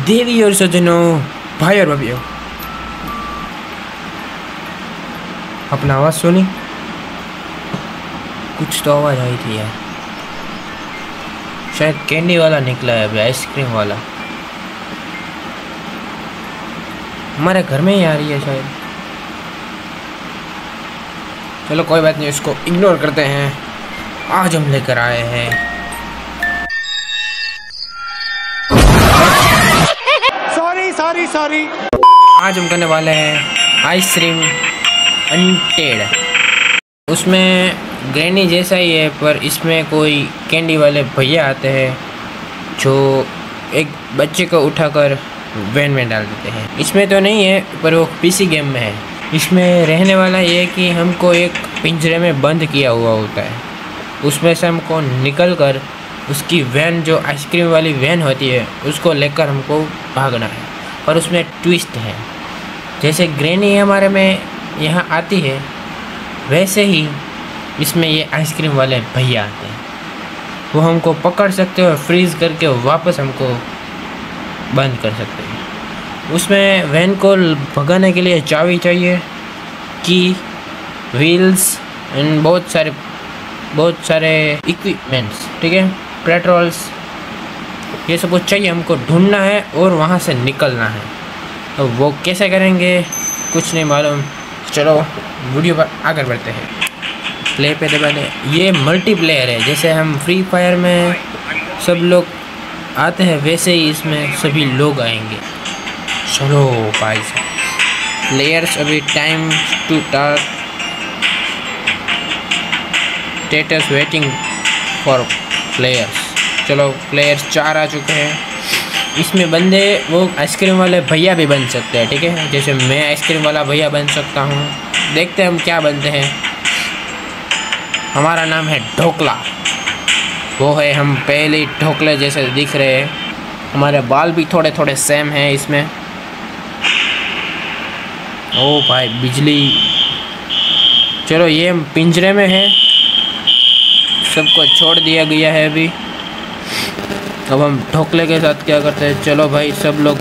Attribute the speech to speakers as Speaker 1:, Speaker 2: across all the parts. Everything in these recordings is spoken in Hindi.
Speaker 1: देवी और सज्जनों, भाई और भाभीओ, अपना आवाज़ सुनी? कुछ तो आवाज़ आई थी यार, शायद कैंडी वाला निकला है अभी, आइसक्रीम वाला हमारे घर में ही आ रही है शायद। चलो कोई बात नहीं, इसको इग्नोर करते हैं। आज हम लेकर आए हैं सॉरी आज हम करने वाले हैं आइसक्रीम अनटेड। उसमें ग्रैनी जैसा ही है, पर इसमें कोई कैंडी वाले भैया आते हैं जो एक बच्चे को उठाकर वैन में डाल देते हैं। इसमें तो नहीं है, पर वो पीसी गेम में है। इसमें रहने वाला ये है कि हमको एक पिंजरे में बंद किया हुआ होता है, उसमें से हमको निकल कर उसकी वैन, जो आइसक्रीम वाली वैन होती है, उसको लेकर हमको भागना है। पर उसमें ट्विस्ट है, जैसे ग्रैनी हमारे में यहाँ आती है, वैसे ही इसमें ये आइसक्रीम वाले भैया आते हैं। वो हमको पकड़ सकते हो, फ्रीज़ करके वापस हमको बंद कर सकते हैं। उसमें वैन को भगाने के लिए चाबी चाहिए, की, व्हील्स एंड बहुत सारे इक्विपमेंट्स, ठीक है, पेट्रोल्स, ये सब कुछ चाहिए। हमको ढूंढना है और वहाँ से निकलना है। तो वो कैसे करेंगे कुछ नहीं मालूम। चलो वीडियो पर आगे बढ़ते हैं। प्ले पे दबा दें। ये मल्टीप्लेयर है, जैसे हम फ्री फायर में सब लोग आते हैं, वैसे ही इसमें सभी लोग आएंगे। चलो भाई साहब, प्लेयर्स अभी time to start, status waiting for players. चलो प्लेयर्स 4 आ चुके हैं। इसमें बंदे वो आइसक्रीम वाले भैया भी बन सकते हैं, ठीक है, जैसे मैं आइसक्रीम वाला भैया बन सकता हूँ। देखते हैं हम क्या बनते हैं। हमारा नाम है ढोकला, वो है, हम पहले ही ढोकले जैसे दिख रहे हैं। हमारे बाल भी थोड़े थोड़े सेम हैं इसमें। ओ भाई बिजली। चलो ये हम पिंजरे में हैं, सबको छोड़ दिया गया है अभी। अब हम ढोकले के साथ क्या करते हैं? चलो भाई सब लोग,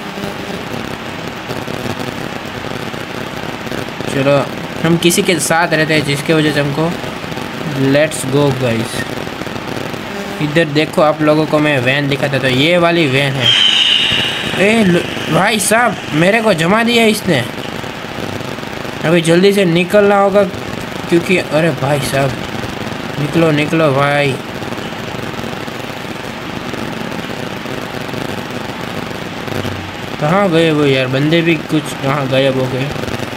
Speaker 1: चलो हम किसी के साथ रहते हैं, जिसके वजह से हमको लेट्स गो गाइस। इधर देखो, आप लोगों को मैं वैन दिखाता, तो ये वाली वैन है। ए भाई साहब, मेरे को जमा दिया इसने। अभी जल्दी से निकलना होगा, क्योंकि अरे भाई साहब, निकलो निकलो भाई। कहाँ गए वो यार, बंदे भी कुछ कहाँ गायब हो गए।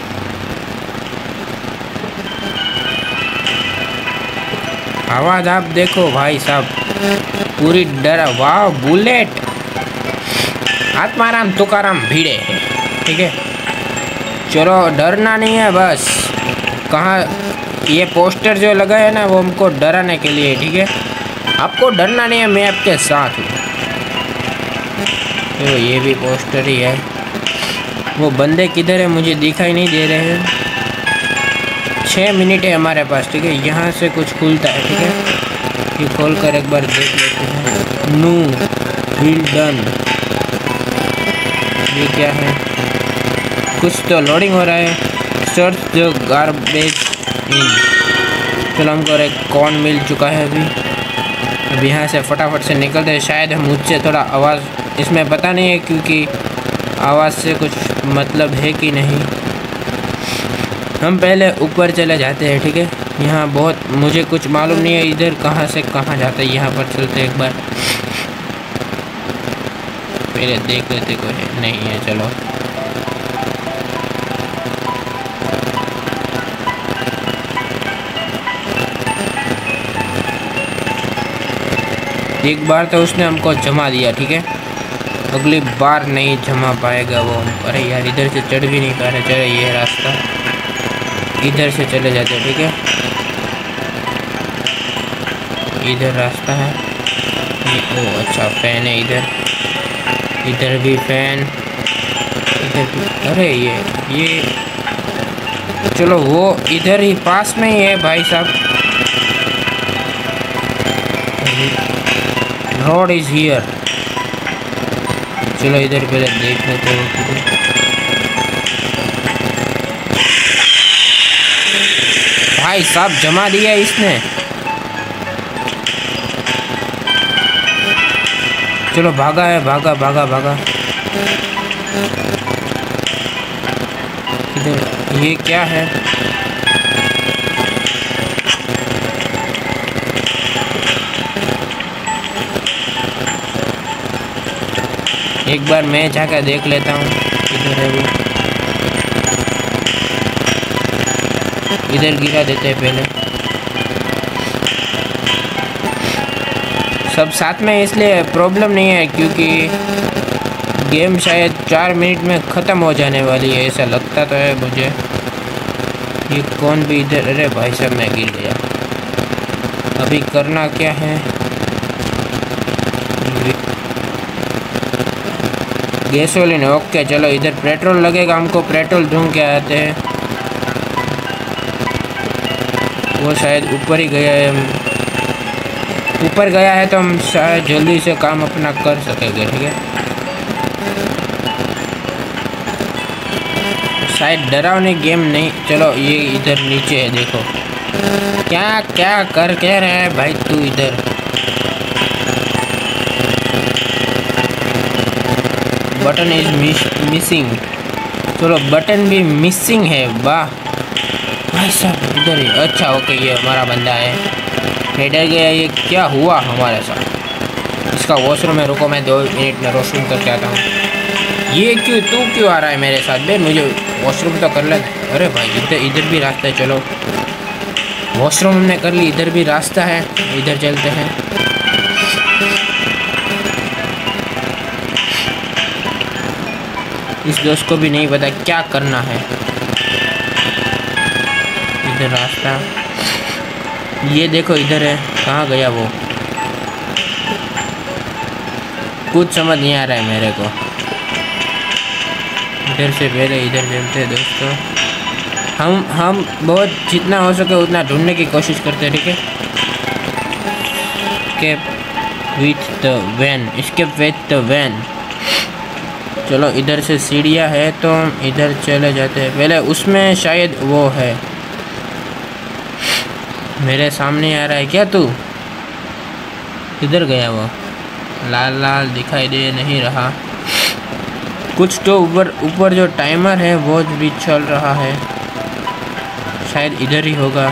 Speaker 1: आवाज़ आप देखो भाई साहब, पूरी डरा। वाह बुलेट, आत्माराम तुकाराम भिड़े, ठीक है। चलो डरना नहीं है बस। कहाँ ये पोस्टर जो लगा है ना, वो हमको डराने के लिए, ठीक है। आपको डरना नहीं है, मैं आपके साथ हूँ। तो ये भी पोस्टर ही है। वो बंदे किधर है मुझे दिखाई नहीं दे रहे हैं। 6 मिनट है हमारे पास, ठीक है। यहाँ से कुछ खुलता है, ठीक है। ये खोल कर एक बार देख लेते हैं। No wheel done. ये क्या है? कुछ तो लोडिंग हो रहा है। सर्च जो गार्बेज इन। चलो हमको एक कॉर्न मिल चुका है अभी। अब यहाँ से फटाफट से निकलते हैं। शायद हम मुझसे थोड़ा आवाज़ इसमें पता नहीं है, क्योंकि आवाज़ से कुछ मतलब है कि नहीं। हम पहले ऊपर चले जाते हैं, ठीक है। यहाँ बहुत मुझे कुछ मालूम नहीं है, इधर कहाँ से कहाँ जाते हैं। यहाँ पर चलते एक बार, पहले देख लेते कोई है नहीं है। चलो एक बार तो उसने हमको जमा दिया, ठीक है। अगली बार नहीं जमा पाएगा वो। अरे यार, इधर से चढ़ भी नहीं पा रहे। चलो ये रास्ता, इधर से चले जाते, ठीक है। इधर रास्ता है। ओ अच्छा, फैन है इधर, इधर भी फैन, इधर भी। अरे ये चलो वो इधर ही पास में ही है भाई साहब। Road is here. चलो इधर पहले देख लेते हैं। भाई साहब जमा दिया इसने। चलो भागा है, भागा भागा भागा। इधर ये क्या है? एक बार मैं जाकर देख लेता हूँ किधर है वो। इधर गिरा देते हैं पहले। सब साथ में इसलिए प्रॉब्लम नहीं है क्योंकि गेम शायद 4 मिनट में ख़त्म हो जाने वाली है, ऐसा लगता तो है मुझे। ये कौन भी इधर? अरे भाई साहब मैं गिर गया। अभी करना क्या है? गैसोलीन, ओके चलो इधर पेट्रोल लगेगा, हमको पेट्रोल ढूंढ के आते हैं। वो शायद ऊपर ही गया है, ऊपर गया है तो हम शायद जल्दी से काम अपना कर सकेंगे। ठीक है, शायद डरावनी गेम नहीं। चलो ये इधर नीचे है, देखो क्या क्या कर क्या रहा है भाई तू इधर। Button is missing. चलो बटन भी मिसिंग है, वाह भाई साहब इधर ही। अच्छा ओके, ये हमारा बंदा है। मैं डर गया, ये क्या हुआ हमारे साथ। इसका वॉशरूम है, रुको मैं 2 मिनट में वॉशरूम करके आता हूँ। ये क्यों आ रहा है मेरे साथ बे? मुझे वॉशरूम तो कर ले। अरे भाई इधर भी रास्ता है। चलो वॉशरूम हमने कर ली, इधर भी रास्ता है, इधर चलते हैं। इस दोस्त को भी नहीं पता क्या करना है। इधर रास्ता, ये देखो इधर है। कहाँ गया वो? कुछ समझ नहीं आ रहा है मेरे को। इधर से पहले इधर चलते हैं दोस्तों। हम बहुत जितना हो सके उतना ढूंढने की कोशिश करते हैं। ठीक है, escape with the van, escape with the van. चलो इधर से सीढ़ियाँ है तो हम इधर चले जाते हैं। पहले उसमें शायद वो है। मेरे सामने आ रहा है क्या तू? किधर गया वो? लाल लाल दिखाई दे नहीं रहा। कुछ तो ऊपर जो टाइमर है वो भी चल रहा है, शायद इधर ही होगा।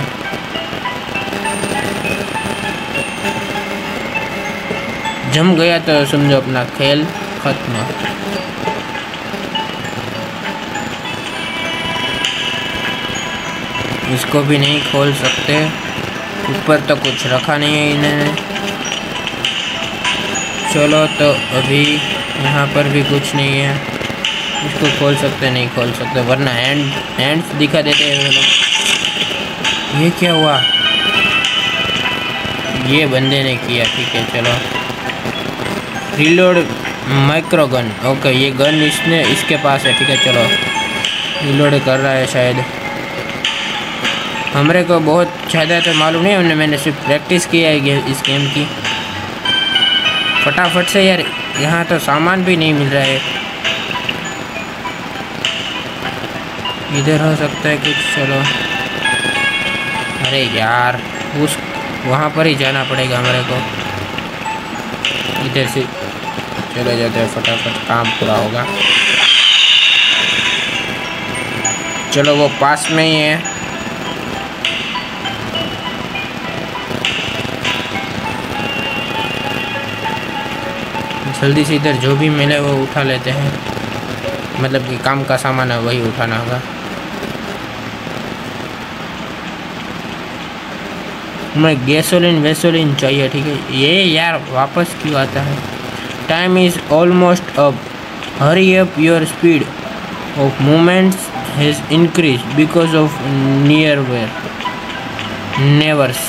Speaker 1: जम गया तो समझो अपना खेल खत्म। इसको भी नहीं खोल सकते, ऊपर तो कुछ रखा नहीं है इन्होंने। चलो तो अभी यहाँ पर भी कुछ नहीं है, इसको खोल सकते नहीं खोल सकते, वरना हैंड्स दिखा देते हैं वो लोग। ये क्या हुआ? ये बंदे ने किया। ठीक है चलो, रिलोड माइक्रो गन। ओके ये गन इसके पास है। ठीक है चलो, रिलोड कर रहा है शायद। हमारे को बहुत ज़्यादा तो मालूम नहीं है, मैंने सिर्फ प्रैक्टिस किया है इस गेम की। फटाफट से यार, यहाँ तो सामान भी नहीं मिल रहा है। इधर हो सकता है कुछ। चलो अरे यार, उस वहाँ पर ही जाना पड़ेगा हमारे को। इधर से चले जाते हैं, फटाफट काम पूरा होगा। चलो वो पास में ही है। जल्दी से इधर जो भी मिले वो उठा लेते हैं, मतलब कि काम का सामान है वही उठाना होगा। हमें गैसोलीन चाहिए। ठीक है, ये यार वापस क्यों आता है? Time is almost up, hurry up, your speed of movements has increase because of near neighbours.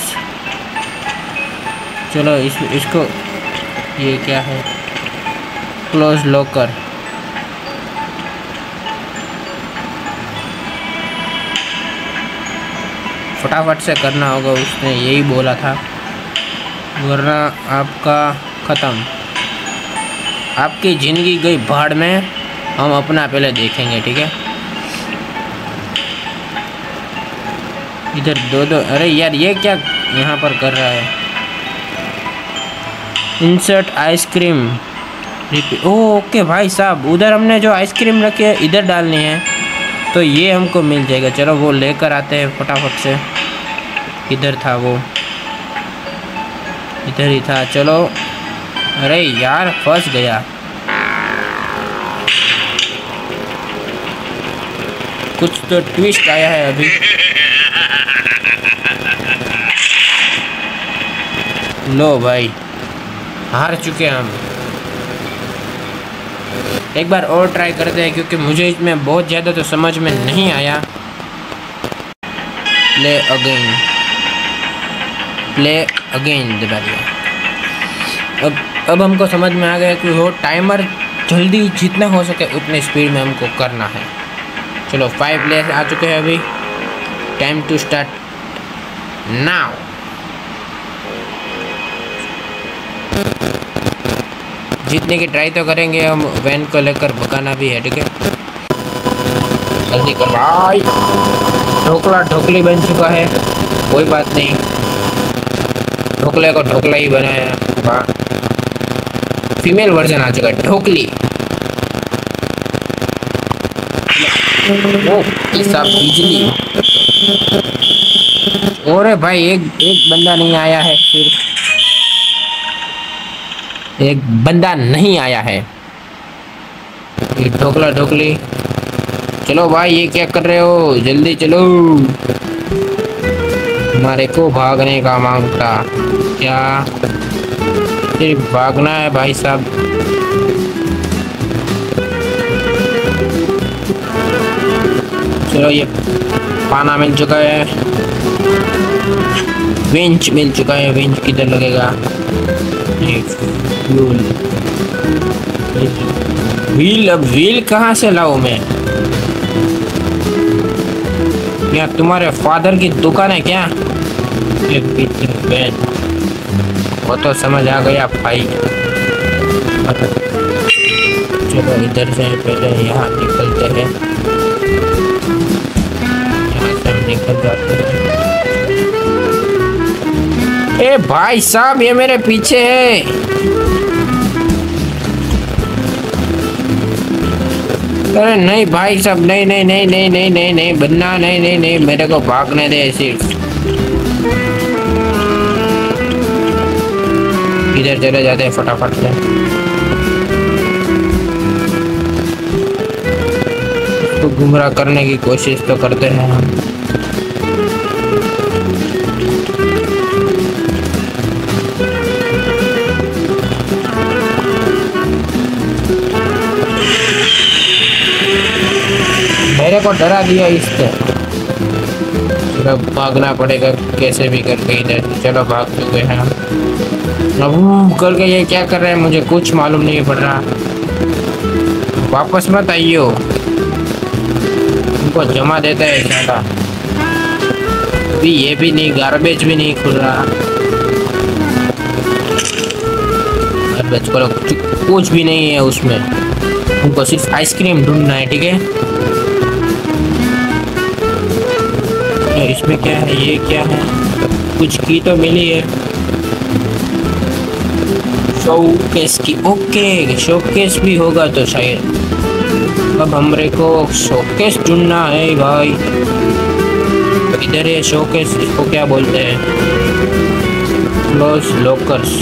Speaker 1: चलो इसको, ये क्या है? Close locker. फटाफट से करना होगा, उसने यही बोला था, वरना आपका ख़त्म। आपकी ज़िंदगी गई भाड़ में, हम अपना पहले देखेंगे, ठीक है। इधर दो, अरे यार ये क्या यहाँ पर कर रहा है। इंसर्ट आइसक्रीम, ओके भाई साहब, उधर हमने जो आइसक्रीम रखी है इधर डालनी है, तो ये हमको मिल जाएगा। चलो वो लेकर आते हैं फटाफट से। इधर था वो, इधर ही था, चलो। अरे यार फंस गया। कुछ तो ट्विस्ट आया है अभी। लो भाई, हार चुके हम। एक बार और ट्राई करते हैं, क्योंकि मुझे इसमें बहुत ज़्यादा तो समझ में नहीं आया। प्ले अगेन, प्ले अगेन दबा दिया। अब हमको समझ में आ गया कि वो टाइमर जल्दी जितना हो सके उतने स्पीड में हमको करना है। चलो 5 प्लेयर्स आ चुके हैं अभी। Time to start now. जीतने की ट्राई तो करेंगे हम, वैन को लेकर भगाना भी है, ठीक है। जल्दी कर भाई। ढोकला ढोकली बन चुका है, कोई बात नहीं, ढोकले को ढोकला ही बनाया। वाह, फीमेल वर्जन आ चुका है, ढोकली। ओ सब बिजली। और भाई एक बंदा नहीं आया है, फिर एक बंदा नहीं आया है। ये ढोकला ढोकली। चलो भाई, ये क्या कर रहे हो, जल्दी चलो। हमारे को भागने का मांगता क्या, सिर्फ भागना है भाई साहब। चलो ये पाना मिल चुका है, विंच मिल चुका है। विंच किधर लगेगा, व्हील। अब व्हील कहाँ से लाऊं मैं? क्या तुम्हारे फादर की दुकान है क्या? वो तो समझ आ गया भाई। चलो इधर से पहले यहाँ निकलते हैं, यहाँ से हम निकल जाते हैं। ए भाई साहब, ये मेरे पीछे है। अरे नहीं भाई साहब, नहीं नहीं नहीं नहीं नहीं नहीं नहीं बनना, नहीं नहीं नहीं, मेरे को भागने दे सिर्फ। इधर चले जाते हैं फटाफट से। तो गुमराह करने की कोशिश तो करते हैं हम। मेरे को डरा दिया इससे। चलो भागना पड़ेगा कैसे भी करके इधर। चलो भाग चुके हैं हम। अब करके ये क्या कर रहे हैं मुझे कुछ मालूम नहीं पड़ रहा। वापस मत आइयो, उनको जमा देता है ज़्यादा। अभी ये भी नहीं, गार्बेज भी नहीं खुल रहा। गार्बेज को कुछ भी नहीं है उसमें, उनको सिर्फ आइसक्रीम ढूंढना है, ठीक है। इसमें क्या है, ये क्या है, कुछ की तो मिली है। शोकेस की, ओके शोकेस भी होगा तो शायद। अब हमरे को शोकेस ढूंढना है भाई। इधर है शोकेस, इसको क्या बोलते हैं, क्लोज लॉकर्स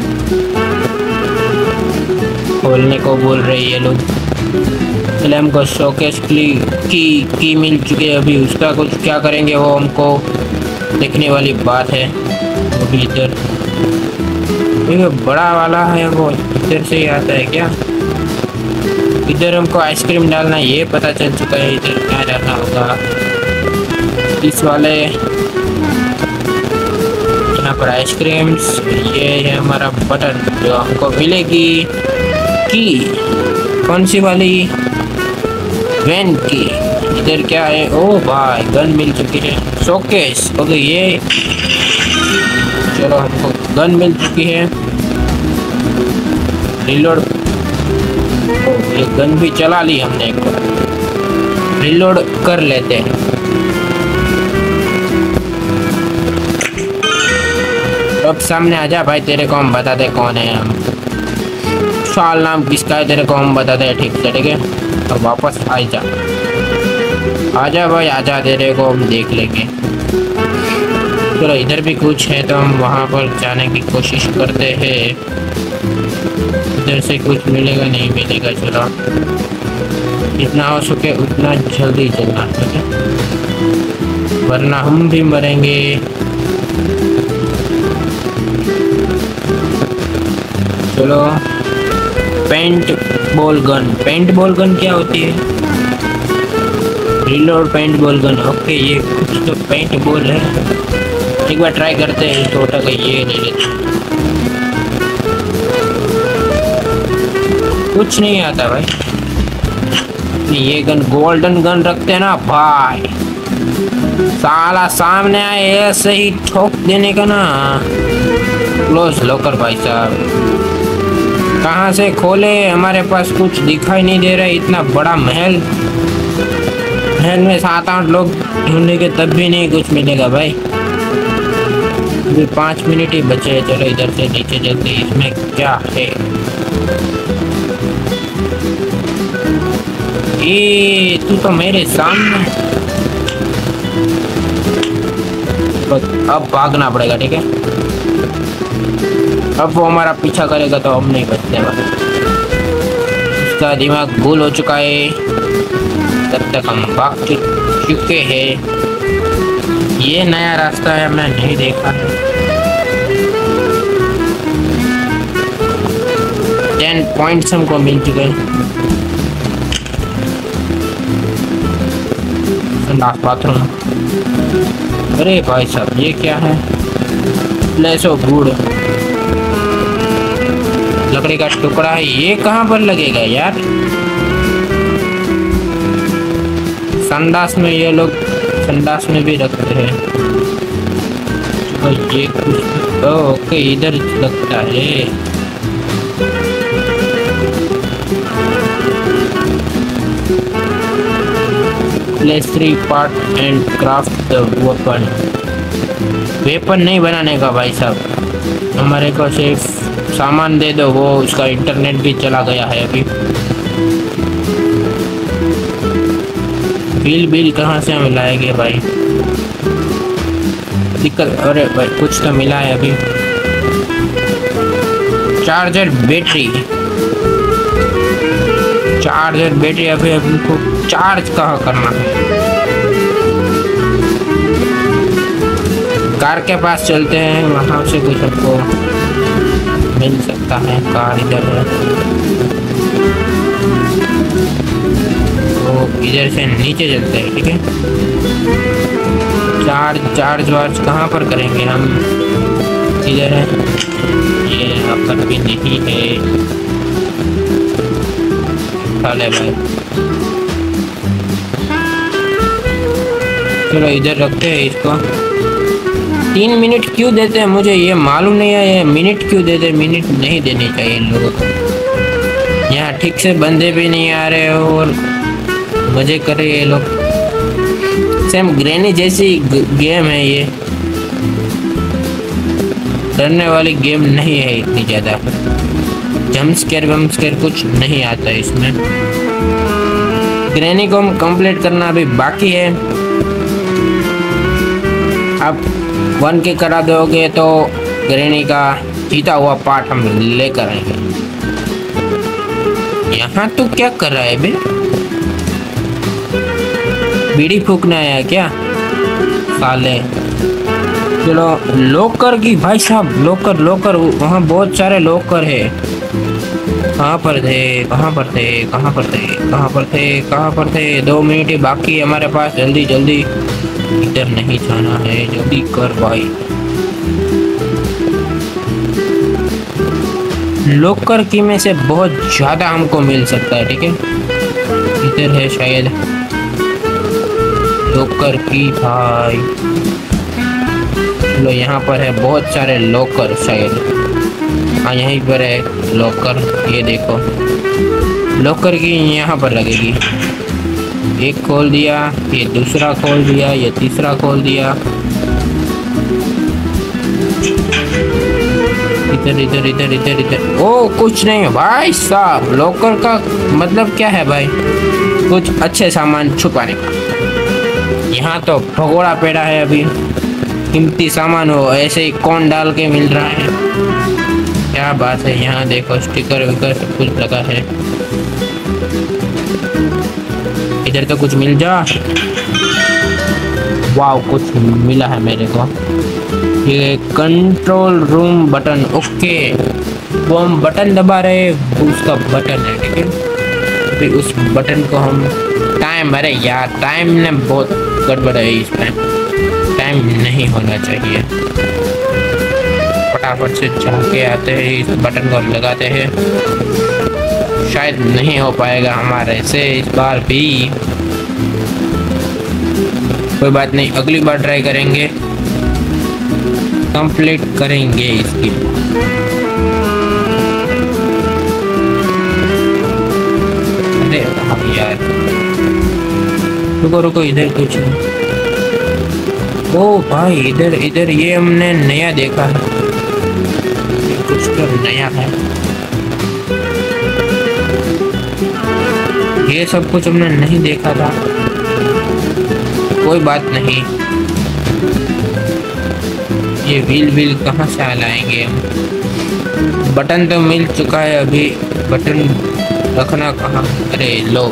Speaker 1: खोलने को बोल रहे हैं ये लोग। पहले हमको शोकेस की मिल चुकी है, अभी उसका कुछ क्या करेंगे वो हमको देखने वाली बात है। वो भी इधर ये बड़ा वाला है, वो इधर से ही आता है क्या। इधर हमको आइसक्रीम डालना है, ये पता चल चुका है। इधर क्या डालना होगा, इस वाले यहाँ पर आइसक्रीम्स। ये है हमारा बटन जो हमको मिलेगी। की कौन सी वाली, वैन की। इधर क्या है, ओ भाई गन मिल चुकी है। शोकेस ओके, ये चलो हमको गन मिल चुकी है। रिलोड ये गन भी चला ली हमने एक बार, रिलोड कर लेते हैं। अब सामने आजा भाई, तेरे को हम बताते कौन है हम। साल नाम किसका है तेरे को हम बताते हैं, ठीक से, ठीक है। अब वापस आजा, आजा भाई आजा, तेरे को हम देख लेंगे। चलो इधर भी कुछ है तो हम वहाँ पर जाने की कोशिश करते हैं। इधर से कुछ मिलेगा नहीं मिलेगा, चलो जितना हो सके उतना जल्दी चलना, ठीक है, वरना हम भी मरेंगे। चलो paint ball gun, paint ball gun क्या होती है? Reload paint ball gun, okay. ये कुछ तो पेंट बॉल है, एक बार ट्राई करते हैं। तो उठा के ये ले लेते, कुछ नहीं आता भाई। ये गन गोल्डन गन रखते हैं ना भाई, साला सामने आए ऐसे ही ठोक देने का ना। क्लोज लॉकर भाई साहब, कहाँ से खोले? हमारे पास कुछ दिखाई नहीं दे रहा है। इतना बड़ा महल, महल में 7-8 लोग ढूंढेंगे तब भी नहीं कुछ मिलेगा भाई। अभी 5 मिनट ही बचे हैं। चलो इधर से नीचे चलते, इसमें क्या है? ये तू तो मेरे सामने, अब भागना पड़ेगा, ठीक है। अब वो हमारा पीछा करेगा तो हम नहीं बचने वाले। उसका दिमाग गुल हो चुका है, तब तक हम भाग चुके हैं। ये नया रास्ता है, हमने नहीं देखा है। 10 पॉइंट्स हमको मिल चुके हैं। बाथरूम, अरे भाई साहब ये क्या है? प्लेस ऑफ वुड, लकड़ी का टुकड़ा है। ये कहाँ पर लगेगा यार? संडास में, ये लोग संडास में भी रखते हैं। तो ये कुछ ओके इधर लगता है। Place 3 part and craft the weapon. Weapon नहीं बनाने का भाई साहब, हमारे को सिर्फ सामान दे दो। वो उसका इंटरनेट भी चला गया है अभी। बिल कहाँ से हम लाएंगे भाई? दिक्कत, अरे भाई कुछ तो मिला है अभी। चार्जर बैटरी, चार्जर बैटरी अभी हमको चार्ज कहाँ करना है? कार के पास चलते हैं, वहाँ से कुछ हमको मिल सकता है। कार इधर है, तो इधर से नीचे चलते हैं, ठीक है। चार्ज वार्ज कहाँ पर करेंगे हम? इधर है, ये यहाँ पर भी नहीं है। चले भाई, चलो इधर रखते हैं इसको। 3 मिनट क्यों देते हैं मुझे ये मालूम नहीं है। ये मिनट क्यों देते? मिनट नहीं देनी चाहिए इन लोगों को। यहाँ ठीक से बंदे भी नहीं आ रहे और मजे कर रहे ये लोग। सेम ग्रैनी जैसी गेम है ये, डरने वाली गेम नहीं है इतनी ज़्यादा। जंप स्केयर कुछ नहीं आता इसमें। ग्रैनी को हम कंप्लीट करना अभी बाकी है। अब 1 के करा दोगे तो ग्रैनी का जीता हुआ पार्ट हम लेकर आएंगे। यहाँ तू क्या कर रहा है बे? बीड़ी फूकना है क्या साले? चलो लॉकर की भाई साहब, लॉकर वहाँ बहुत सारे लॉकर है। कहाँ पर थे? 2 मिनट ही बाकी हमारे पास। जल्दी इधर नहीं जाना है, जल्दी कर भाई। लॉकर की में से बहुत ज्यादा हमको मिल सकता है, ठीक है। इधर है शायद लॉकर की भाई। चलो यहाँ पर है बहुत सारे लॉकर शायद। हाँ यहीं पर है लॉकर, ये देखो लॉकर की यहाँ पर लगेगी। एक खोल दिया, ये दूसरा खोल दिया, ये तीसरा खोल दिया। इधर इधर इधर इधर इधर। ओ कुछ नहीं भाई साहब, लॉकर का मतलब क्या है भाई? कुछ अच्छे सामान छुपाने का। यहाँ तो भगोड़ा पेड़ा है, अभी कीमती सामान हो ऐसे ही कौन डाल के मिल रहा है, क्या बात है। यहाँ देखो स्टिकर विकर सब कुछ लगा है। इधर तो कुछ मिल जा। वाव कुछ मिला है मेरे को। ये कंट्रोल रूम बटन, ओके वो हम बटन दबा रहे, उसका बटन है ठीक है। फिर उस बटन को हम टाइम, अरे यार टाइम ने बहुत गड़बड़ है, इसमें टाइम नहीं होना चाहिए। फटाफट से जाके आते हैं, इस बटन को लगाते हैं। शायद नहीं हो पाएगा हमारे से इस बार भी, कोई बात नहीं, अगली बार ट्राई करेंगे, कंप्लीट करेंगे इसकी। अरे यार रुको रुको, इधर कुछ है। ओ भाई इधर इधर ये हमने नया देखा है, कुछ तो नया है। ये सब कुछ हमने नहीं देखा था, कोई बात नहीं। ये व्हील कहाँ से लाएंगे हम? बटन तो मिल चुका है, अभी बटन रखना कहाँ? अरे लो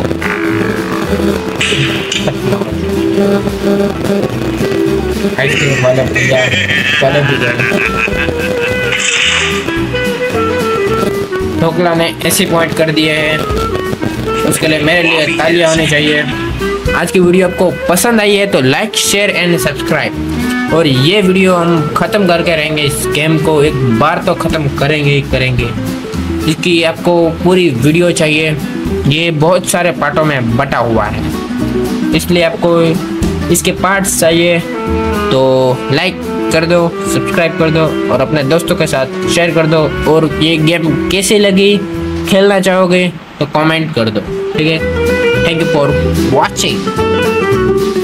Speaker 1: आइसक्रीम वाला भैया चले भी गए। ढोकला ने ऐसे पॉइंट कर दिए हैं, उसके लिए मेरे लिए तालियां होनी चाहिए। आज की वीडियो आपको पसंद आई है तो लाइक शेयर एंड सब्सक्राइब। और ये वीडियो हम ख़त्म करके रहेंगे, इस गेम को एक बार तो ख़त्म करेंगे ही करेंगे। इसकी आपको पूरी वीडियो चाहिए, ये बहुत सारे पार्टों में बटा हुआ है, इसलिए आपको इसके पार्ट्स चाहिए तो लाइक कर दो, सब्सक्राइब कर दो और अपने दोस्तों के साथ शेयर कर दो। और ये गेम कैसी लगी, खेलना चाहोगे तो कमेंट कर दो, ठीक है। Thank you for watching.